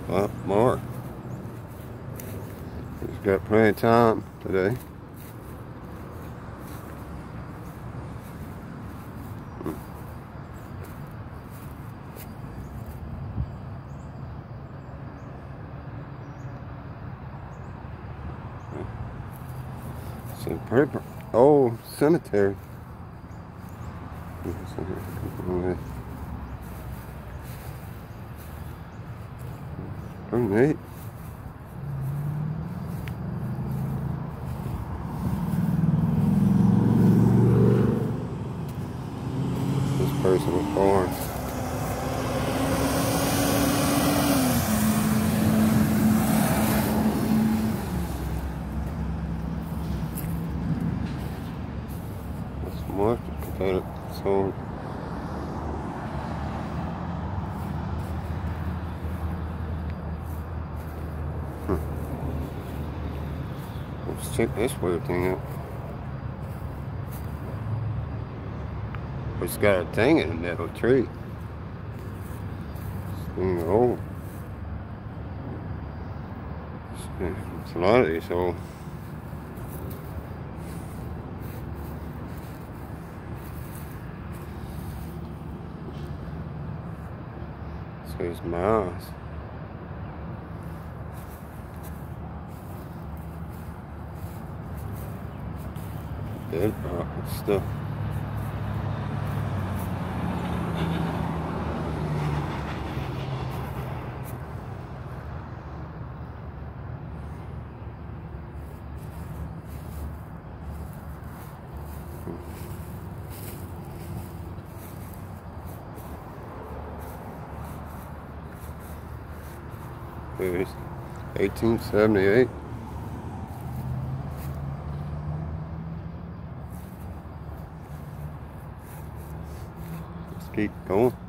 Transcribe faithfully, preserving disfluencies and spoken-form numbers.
a lot more. He's got plenty of time today. It's a pretty old cemetery. Pretty neat. This person was born. That's more potato sold. Hmm. Let's check this weird thing out. It's got a thing in the middle of the tree. This thing is old. It's a lot of these old. So it's miles. Dead rock and stuff. It's eighteen seventy-eight. Let's keep going.